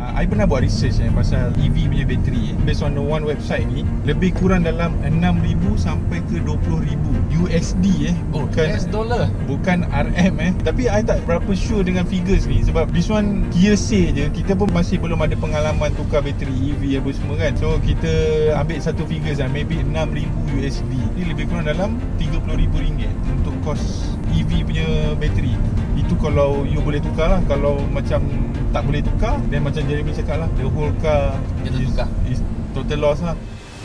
I pernah buat research pasal EV punya bateri. Based on the one website ni, lebih kurang dalam 6,000 sampai ke 20,000 USD bukan US dollar. Bukan RM Tapi I tak berapa sure dengan figures ni, sebab this one hearsay je. Kita pun masih belum ada pengalaman tukar bateri EV apa semua kan. So kita ambil satu figures maybe 6,000 USD. Ni lebih kurang dalam RM30,000 untuk kos EV punya bateri. Itu kalau you boleh tukar lah. Kalau macam tak boleh tukar, dan macam Jeremy cakap lah, the whole car is total loss lah.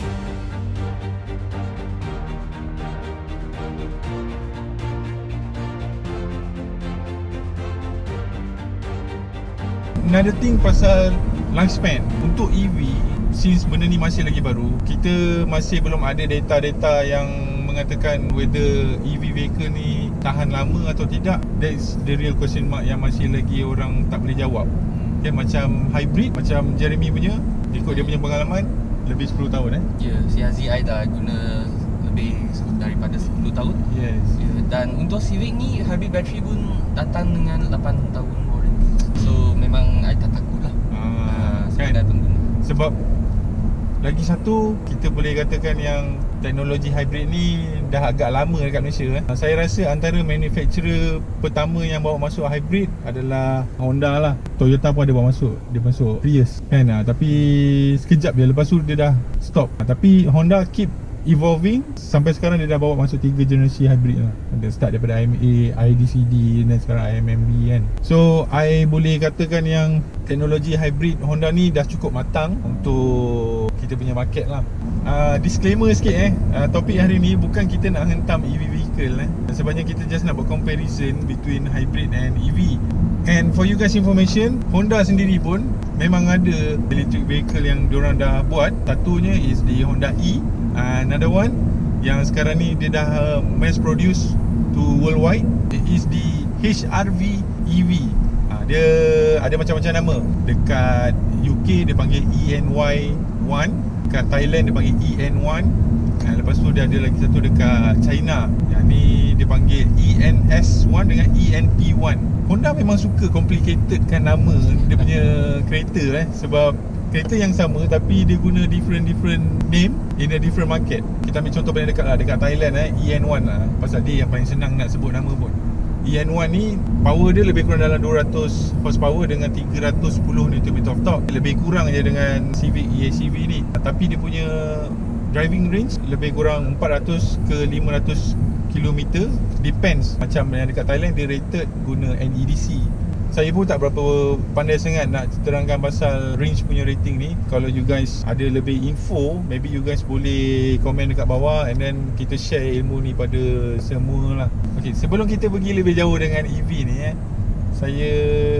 Another thing pasal lifespan untuk EV, since benda ni masih lagi baru, kita masih belum ada data-data yang mengatakan whether EV vehicle ni tahan lama atau tidak. That's the real question mark yang masih lagi orang tak boleh jawab. Okay, macam hybrid, macam Jeremy punya, ikut dia punya pengalaman, lebih 10 tahun Ya, si Haziq I dah guna lebih daripada 10 tahun. Yes. Dan untuk Civic ni, hybrid battery pun datang dengan 8 tahun warranty. So memang I tak takut lah sebagai pengguna. Sebab lagi satu, kita boleh katakan yang teknologi hybrid ni dah agak lama dekat Malaysia. Saya rasa antara manufacturer pertama yang bawa masuk hybrid adalah Honda lah. Toyota pun ada bawa masuk, dia masuk Prius kan. Tapi sekejap je, lepas tu dia dah stop. Tapi Honda keep evolving. Sampai sekarang dia dah bawa masuk 3 generasi hybrid lah. Dia start daripada IMA, IDCD dan sekarang IMMB kan. So I boleh katakan yang teknologi hybrid Honda ni dah cukup matang untuk kita punya market lah. Disclaimer sikit topik hari ni bukan kita nak hentam EV vehicle Sebenarnya kita just nak buat comparison between hybrid and EV. And for you guys information, Honda sendiri pun memang ada electric vehicle yang diorang dah buat. Satunya is the Honda E. Another one yang sekarang ni dia dah mass produce to worldwide, it is the HRV EV. Dia ada macam-macam nama. Dekat UK dia panggil ENY1, dekat Thailand dia panggil EN1, lepas tu dia ada lagi satu dekat China, yang ni dia panggil ENS1 dengan ENP1. Honda memang suka complicatedkan nama dia punya kereta sebab kereta yang sama tapi dia guna different name in a different market. Kita ambil contoh paling dekat lah, dekat Thailand EN1 lah, pasal dia yang paling senang nak sebut nama pun. EN1 ni power dia lebih kurang dalam 200 horsepower dengan 310 Nm of torque. Lebih kurang je dengan Civic EHEV ni. Tapi dia punya driving range lebih kurang 400 ke 500 km. Depends. Macam yang dekat Thailand dia rated guna NEDC. Saya pun tak berapa pandai sangat nak terangkan pasal range punya rating ni. Kalau you guys ada lebih info, maybe you guys boleh komen dekat bawah, and then kita share ilmu ni pada semua lah. Okay, sebelum kita pergi lebih jauh dengan EV ni saya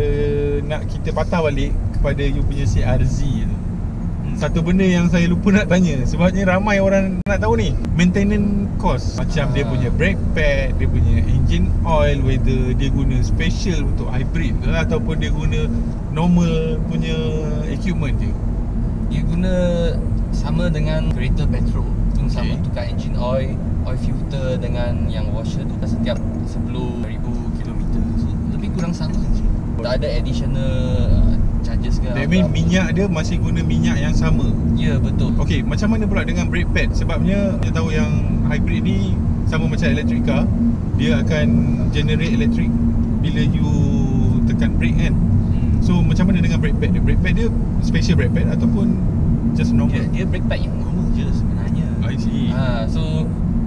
nak kita patah balik kepada you punya CRZ tu. Satu benda yang saya lupa nak tanya, sebabnya ramai orang nak tahu ni, maintenance cost. Macam dia punya brake pad, dia punya engine oil, whether dia guna special untuk hybrid ke ataupun dia guna normal punya equipment je. Dia guna sama dengan kereta petrol. Sama tukar engine oil, oil filter dengan yang washer tu setiap 10,000 km. So lebih kurang sama je. Tak ada additional charges ke. That mean minyak dia masih guna minyak yang sama. Ya, betul. Okay, macam mana pula dengan brake pad? Sebabnya kita tahu yang hybrid ni sama macam electric car, dia akan generate electric bila you tekan brake kan. So macam mana dengan brake pad dia? Brake pad dia special brake pad ataupun just normal? Dia brake pad yang normal je sebenarnya. I see. So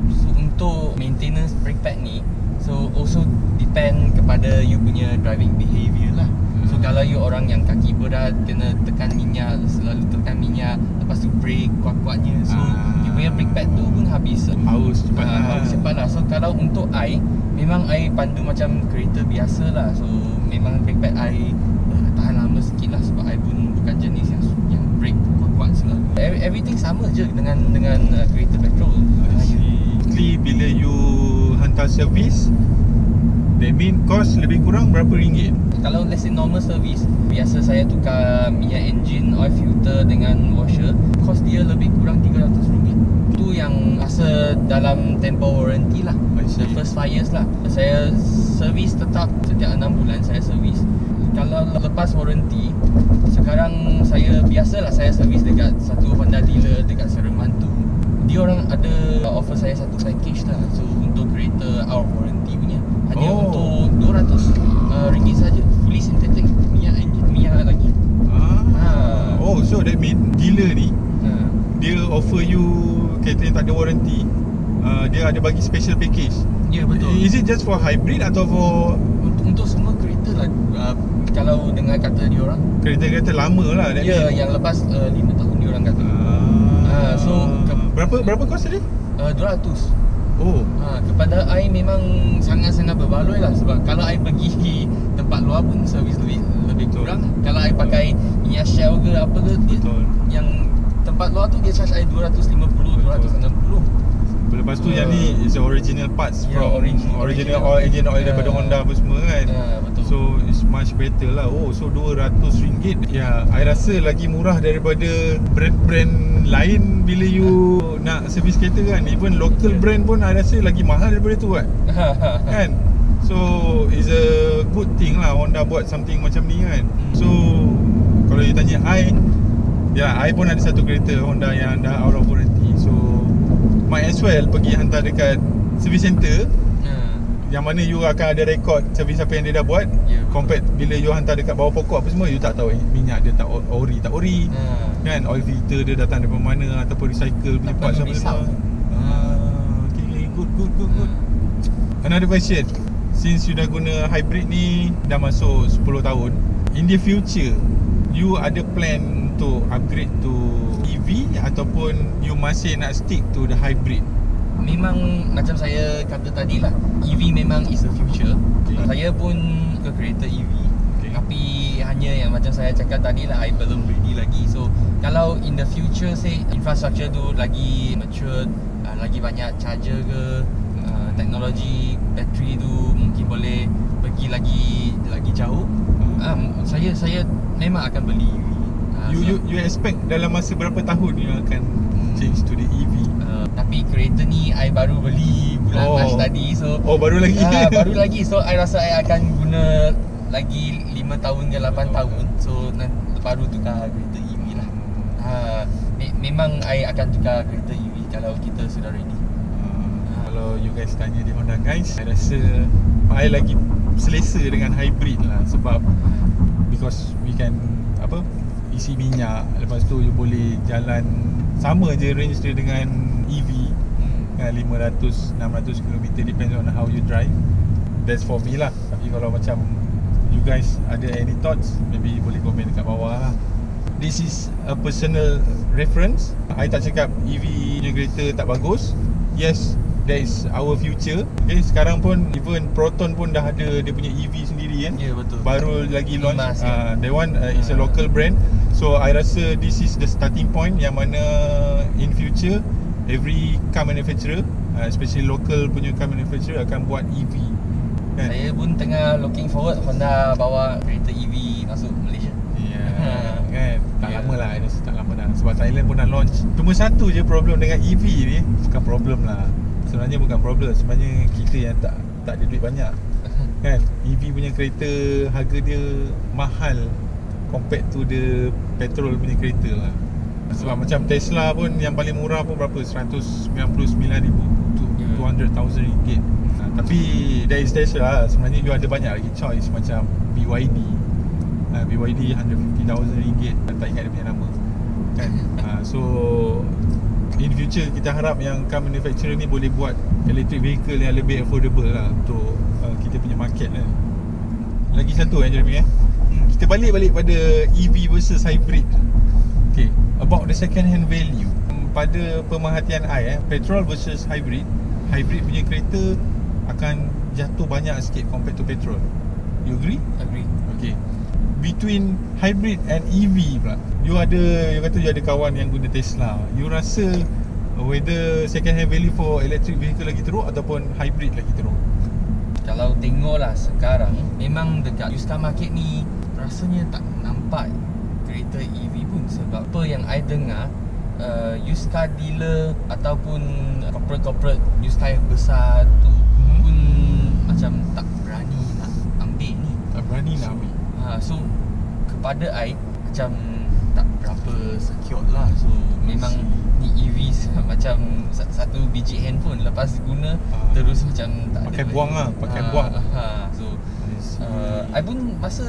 untuk maintenance brake pad ni, so also depend kepada you punya driving behaviour lah. So kalau you orang yang kaki berat, kena tekan minyak, selalu tekan minyak, lepas tu brake kuat-kuatnya, so you punya brake pad tu pun habis. Haus cepat lah. Haus cepat lah. So kalau untuk I, memang I pandu macam kereta biasa lah. So memang brake pad I tahan lama sikit lah, sebab I pun bukan jenis yang brake kuat-kuat selalu. Everything sama je dengan kereta petrol. Basically bila you hantar servis, that mean cost lebih kurang berapa ringgit? Kalau let's say normal service, biasa saya tukar minyak engine, oil filter dengan washer, cost dia lebih kurang RM300. Itu yang masa dalam tempoh warranty lah, the first 5 years lah. Saya servis tetap setiap 6 bulan saya servis. Kalau lepas warranty, sekarang saya biasalah saya servis dekat satu Honda dealer dekat Sereman tu. Dia orang ada offer saya satu package lah. So untuk kereta out of warranty punya hanya untuk 200 ringgit saja, fully synthetic, minyak engine, minyak lagi. Oh, so that mean dealer ni dia offer you kereta yang tak ada warranty, dia ada bagi special package. Ya, betul. Is it just for hybrid atau for untuk semua kereta lah. Kalau dengar kata dia orang, kereta-kereta lama lah that ya, mean. yang lepas 5 tahun dia orang kata. So berapa kos tadi? 200. Oh. Kepada I memang sangat-sangat berbaloi lah. Sebab kalau I pergi tempat luar pun servis lebih kurang. Kalau I pakai minyak Shell ke apa ke, Betul. yang tempat luar tu dia charge I 250, 260. Lepas tu yang ni is the original parts from original oil, engine oil daripada Honda apa semua kan. Betul. So it's much better lah. Oh, so RM200. Ya, I rasa lagi murah daripada brand-brand lain bila you nak servis kereta kan. Even local brand pun I rasa lagi mahal daripada tu kan. Kan? So it's a good thing lah Honda buat something macam ni kan. So kalau you tanya I, ya, I pun ada satu kereta Honda yang dah out of warranty. So might as well pergi hantar dekat service center, yang mana you akan ada rekod servis apa yang dia dah buat. Compared bila you hantar dekat bawah pokok apa semua, you tak tahu minyak dia tak ori kan, oil filter dia datang daripada mana ataupun recycle punya parts apa semua. Okay, good. Another question, since you dah guna hybrid ni dah masuk 10 tahun, in the future you ada plan to upgrade to EV ataupun you masih nak stick to the hybrid? Memang macam saya kata tadi lah, EV memang is the future. Saya pun ke kereta EV, tapi hanya yang macam saya cakap tadi lah, I belum ready lagi. So kalau in the future say infrastructure tu lagi mature, lagi banyak charger ke, teknologi bateri tu mungkin boleh pergi lagi jauh, saya memang akan beli EV. You expect dalam masa berapa tahun you akan change to the EV? Tapi kereta ni I baru beli bulan Mac tadi. So baru lagi? Baru lagi. So I rasa I akan guna lagi 5 tahun ke 8 tahun. So baru tukar kereta EV lah. Memang I akan tukar kereta EV kalau kita sudah ready. Kalau you guys tanya di Honda guys, I rasa I lagi selesa dengan hybrid lah. Sebab because we can isi minyak, lepas tu you boleh jalan sama je range dia dengan EV kan, 500-600 km depends on how you drive. That's for me lah. Tapi kalau macam you guys ada any thoughts, maybe boleh komen dekat bawah lah. This is a personal reference. I tak cakap EV punya kereta tak bagus. Yes, that is our future. Okay, sekarang pun even Proton pun dah ada dia punya EV sendiri kan. Ya, betul. Baru lagi launch. That one is a local brand. So I rasa this is the starting point, yang mana in future every car manufacturer, especially local punya car manufacturer akan buat EV kan? Saya pun tengah looking forward Honda bawa kereta EV masuk Malaysia. Ya, kan? Tak lama lah, I rasa tak lama dah. Sebab Thailand pun dah launch. Cuma satu je problem dengan EV ni, bukan problem lah, sebenarnya bukan problem. Sebenarnya kita yang tak ada duit banyak kan. EV punya kereta harga dia mahal compared to the petrol punya kereta lah. Sebab macam Tesla pun yang paling murah pun berapa? 199,000 to 200,000 ringgit. Tapi that is Tesla lah. Sebenarnya you ada banyak lagi choice macam BYD. BYD 150,000 ringgit. Tak ingat dia punya nama kan. So in future kita harap yang car manufacturer ni boleh buat electric vehicle yang lebih affordable lah untuk kita punya market kan. Lagi satu Jeremy kita balik pada EV versus hybrid. Okay, about the second hand value. Pada pemerhatian I, petrol versus hybrid, hybrid punya kereta akan jatuh banyak sikit compared to petrol. You agree? Agree. Okay, between hybrid and EV pula, you kata you ada kawan yang guna Tesla, you rasa whether second hand value for electric vehicle lagi teruk ataupun hybrid lagi teruk? Kalau tengoklah sekarang, memang dekat used car market ni rasanya tak nampak kereta EV pun. Sebab apa yang I dengar, used car dealer ataupun corporate used car yang besar tu pun macam tak berani nak ambil ni. Tak berani nak ambil. So kepada I macam tak secure lah. So memang ni EV macam satu biji handphone, lepas guna terus macam tak pakai ada buang lagi. lah, pakai buang. So I pun masa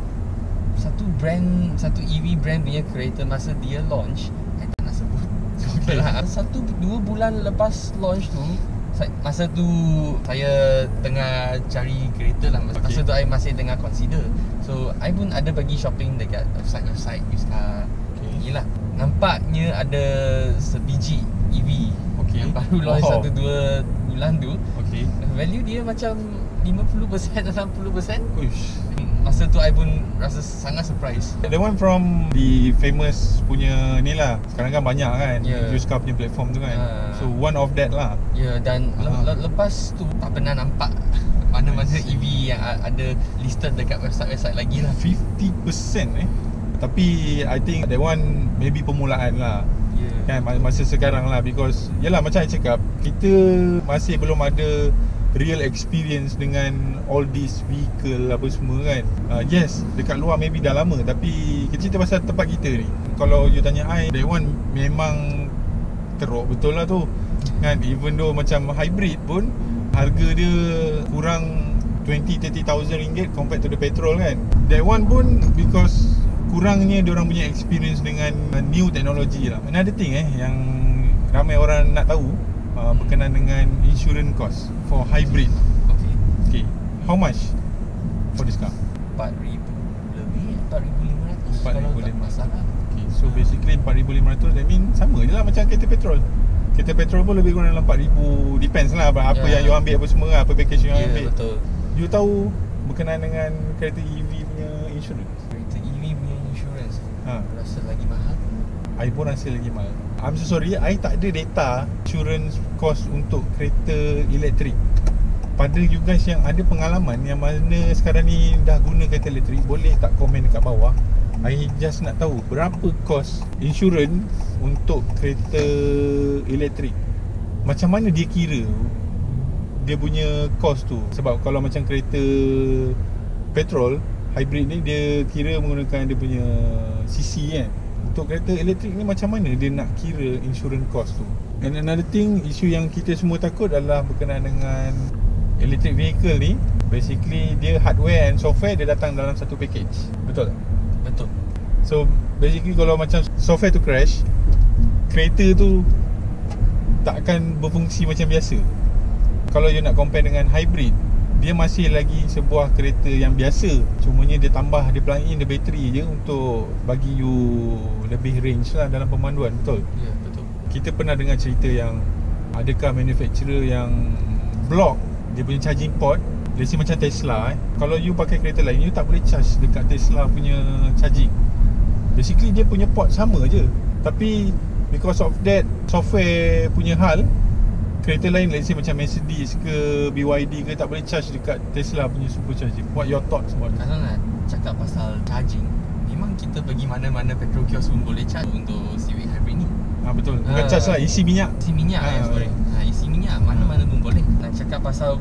satu EV brand punya kereta masa dia launch, I tak nak sebut. Okay. 1-2 bulan lepas launch tu, masa tu saya tengah cari kereta lah. Masa tu I masih tengah consider. So I pun ada bagi shopping dekat website used car. Yelah, nampaknya ada sebiji EV yang baru launch 1-2 bulan tu. Value dia macam 50% atau 60%. Uish. Masa tu I pun rasa sangat surprise. The one from the famous punya ni lah. Sekarang kan banyak kan used car punya platform tu kan. So one of that lah. Dan lepas tu tak pernah nampak mana-mana EV yang ada listed dekat website lagi lah. 50% Tapi I think that one maybe permulaan lah. Kan masa sekarang lah. Because yelah, macam I cakap, kita masih belum ada real experience dengan all these vehicle apa semua kan. Yes, dekat luar maybe dah lama, tapi kita cerita pasal tempat kita ni. Kalau you tanya I, that one memang teruk betul lah tu kan. Even though macam hybrid pun harga dia kurang 20-30,000 ringgit compared to the petrol kan. That one pun because kurangnya diorang punya experience dengan new technology lah. Another thing yang ramai orang nak tahu berkenaan dengan insurance cost for hybrid. Okay. How much for this car? 4,000 lebih, 4,500 kalau tak masalah. Okay, so basically 4,500, that mean sama je lah macam kereta petrol. Kereta petrol pun lebih kurang dalam 4,000. Depends lah apa yang you ambil, apa semua lah, apa package you ambil. Betul. You tahu berkenaan dengan kereta EV punya insurance? Kereta EV punya insurance rasa lagi mahal. I pun rasa lagi mahal. I'm so sorry, I tak ada data insurance cost untuk kereta elektrik. Pada you guys yang ada pengalaman, yang mana sekarang ni dah guna kereta elektrik, boleh tak komen dekat bawah. I just nak tahu berapa cost insurance untuk kereta elektrik. Macam mana dia kira dia punya cost tu. Sebab kalau macam kereta petrol hybrid ni, dia kira menggunakan dia punya CC kan. Untuk kereta elektrik ni macam mana dia nak kira insurance cost tu. And another thing, isu yang kita semua takut adalah berkenaan dengan electric vehicle ni. Basically dia hardware and software dia datang dalam satu package. Betul tak? Betul. So basically kalau macam software tu crash, kereta tu tak akan berfungsi macam biasa. Kalau you nak compare dengan hybrid, dia masih lagi sebuah kereta yang biasa. Cumanya dia tambah, dia plug in the battery je untuk bagi you lebih range lah dalam pemanduan. Betul? Ya, betul. Kita pernah dengar cerita yang adakah manufacturer yang block dia punya charging port. Let's say macam Tesla kalau you pakai kereta lain, you tak boleh charge dekat Tesla punya charging. Basically dia punya port sama je, tapi because of that software punya hal, kereta lain let's say macam Mercedes ke BYD ke tak boleh charge dekat Tesla punya supercharging. What your thoughts about it? Kalau nak cakap pasal charging, memang kita pergi mana-mana petrol kiosk pun boleh charge untuk Civic Hybrid ni. Betul. Bukan charge lah, isi minyak. Isi minyak sorry. Isi minyak mana-mana pun boleh. Nak cakap pasal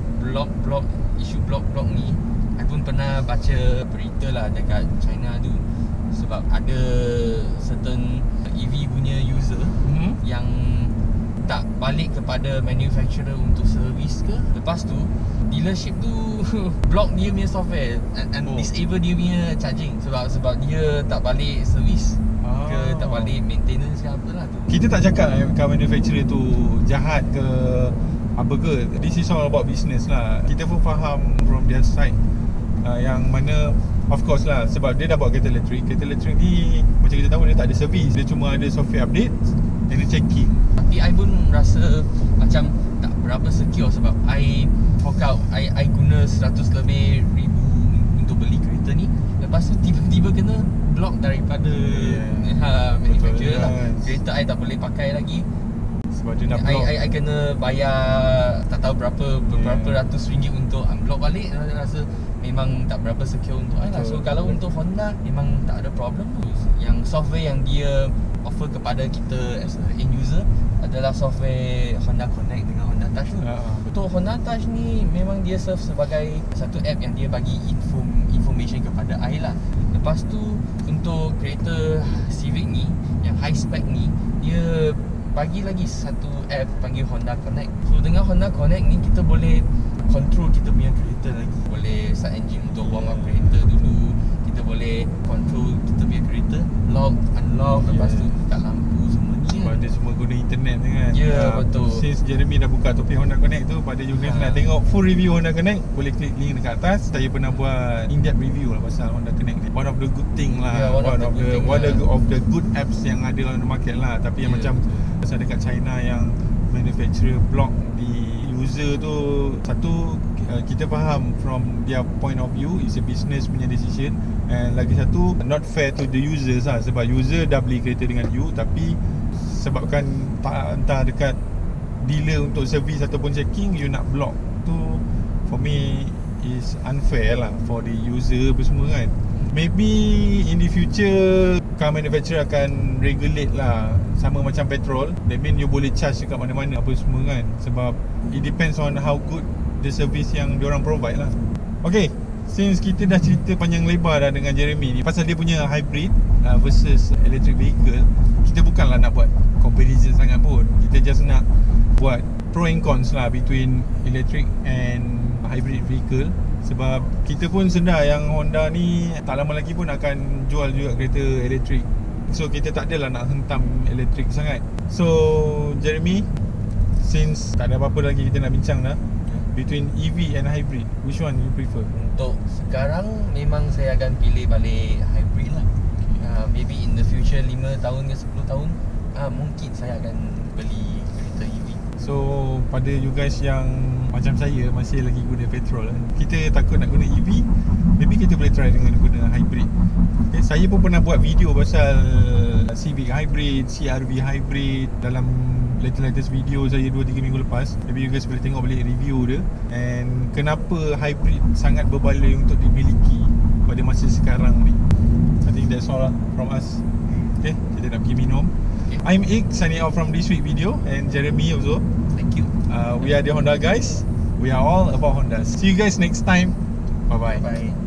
isu blok ni, I pun pernah baca berita lah dekat China tu. Sebab ada certain EV punya user yang tak balik kepada manufacturer untuk servis ke. Lepas tu dealership tu block dia punya software and disable dia punya charging sebab dia tak balik servis ke tak balik maintenance ke apalah tu. Kita tak cakap car manufacturer tu jahat ke apa ke. This is all about business lah. Kita pun faham from their side yang mana of course lah, sebab dia dah buat kereta elektrik. Kereta elektrik ni macam kita tahu dia tak ada servis, dia cuma ada software update and dia checking. Tapi I pun rasa macam tak berapa secure sebab I fork out, I guna 100 lebih ribu untuk beli kereta ni. Lepas tu tiba-tiba kena block daripada manufacturer lah. Kereta I tak boleh pakai lagi sebab dia nak block. I kena bayar tak tahu berapa ratus ringgit untuk unblock balik. I rasa memang tak berapa secure untuk I lah. So kalau untuk Honda memang tak ada problem tu. Yang software yang dia offer kepada kita as a end user adalah software Honda Connect dengan Honda Touch tu. Untuk Honda Touch ni memang dia serve sebagai satu app yang dia bagi information kepada I lah. Lepas tu untuk kereta Civic ni yang high spec ni, dia bagi lagi satu app panggil Honda Connect. So dengan Honda Connect ni kita boleh control kita punya kereta lagi. Boleh start engine untuk warm up kereta dulu. Kita boleh control kita punya kereta, lock, unlock, lepas tu buka lampu semua ni. Sebab dia semua guna internet je kan. Ya, betul. Since Jeremy dah buka topik Honda Connect tu, pada you guys nak tengok full review Honda Connect, boleh klik link dekat atas. Saya pernah buat in-depth review lah pasal Honda Connect ni. One of the good thing lah. Yeah, one of the good apps yang ada on the market lah. Tapi yang macam pasal dekat China yang manufacturer block di user tu, satu kita faham from their point of view, it's a business punya decision, and lagi satu not fair to the users lah, sebab user dah beli kereta dengan you tapi sebabkan tak hantar dekat dealer untuk service ataupun checking, you nak block tu, for me is unfair lah for the user apa semua kan. Maybe in the future car manufacturer akan regulate lah, sama macam petrol. That mean you boleh charge dekat mana-mana apa semua kan. Sebab it depends on how good the service yang diorang provide lah. Okay, since kita dah cerita panjang lebar dah dengan Jeremy ni pasal dia punya hybrid versus electric vehicle, kita bukanlah nak buat comparison sangat pun. Kita just nak buat pro and cons lah between electric and hybrid vehicle. Sebab kita pun sedar yang Honda ni tak lama lagi pun akan jual juga kereta elektrik. So kita tak adalah nak hentam elektrik sangat. So Jeremy, since tak ada apa-apa lagi kita nak bincang dah, between EV and hybrid, which one you prefer? Untuk sekarang memang saya akan pilih balik hybrid lah. Maybe in the future 5 tahun ke 10 tahun mungkin saya akan beli kereta EV. So pada you guys yang macam saya masih lagi guna petrol, kita takut nak guna EV, maybe kita boleh try dengan guna hybrid. Okay, saya pun pernah buat video pasal Civic hybrid, CR-V hybrid dalam latest video saya 2-3 minggu lepas. Maybe you guys boleh tengok balik review dia, and kenapa hybrid sangat berbaloi untuk dimiliki pada masa sekarang ni. I think that's all from us. Okay, kita nak pergi minum. Okay. I'm Ik, signing out from this week video, and Jeremy also. Thank you. We are the Honda guys. We are all about Honda. See you guys next time. Bye bye. Bye.